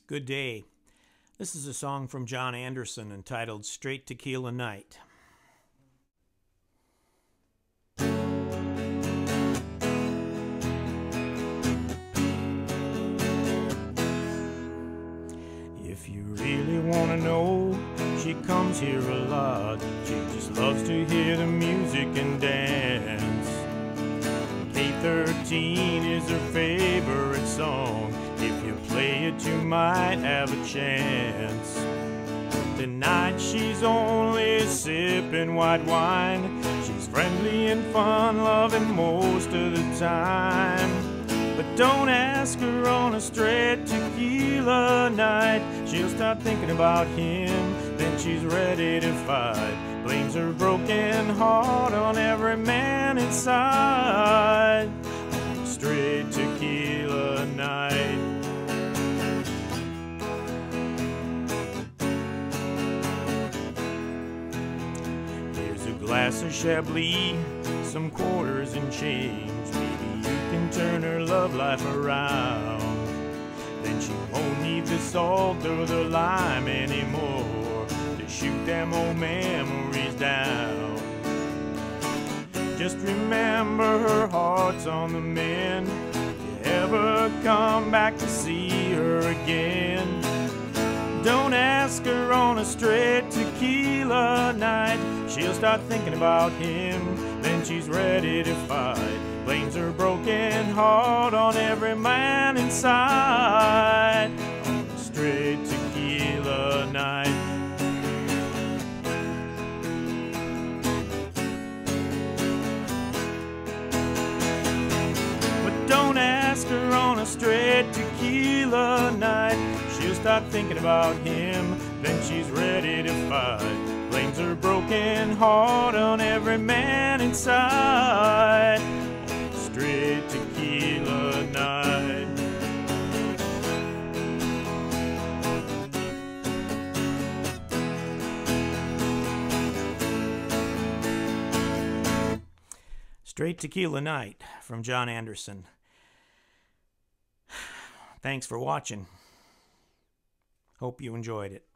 Good day. This is a song from John Anderson entitled Straight Tequila Night. If you really want to know, she comes here a lot. She just loves to hear the music and dance. K13 is her favorite song. If you play it, you might have a chance. Tonight she's only sipping white wine. She's friendly and fun-loving most of the time. But don't ask her on a straight tequila night. She'll start thinking about him, then she's ready to fight. Blames her broken heart on every man inside. On a straight tequila night. Here's a glass of Chablis, some quarters and change. Maybe you can turn her love life around. Then she won't need the salt or the lime anymore to shoot them old memories down. Just remember her heart's on the mend. If you ever come back to see her again, don't ask her on a straight tequila night. She'll start thinking about him, then she's ready to fight. Blames her broken heart on every man inside. On a straight tequila night. But don't ask her on a straight tequila night. She'll start thinking about him, then she's ready to fight. Blames her broken heart on every man inside. Straight tequila night. Straight Tequila Night from John Anderson. Thanks for watching. Hope you enjoyed it.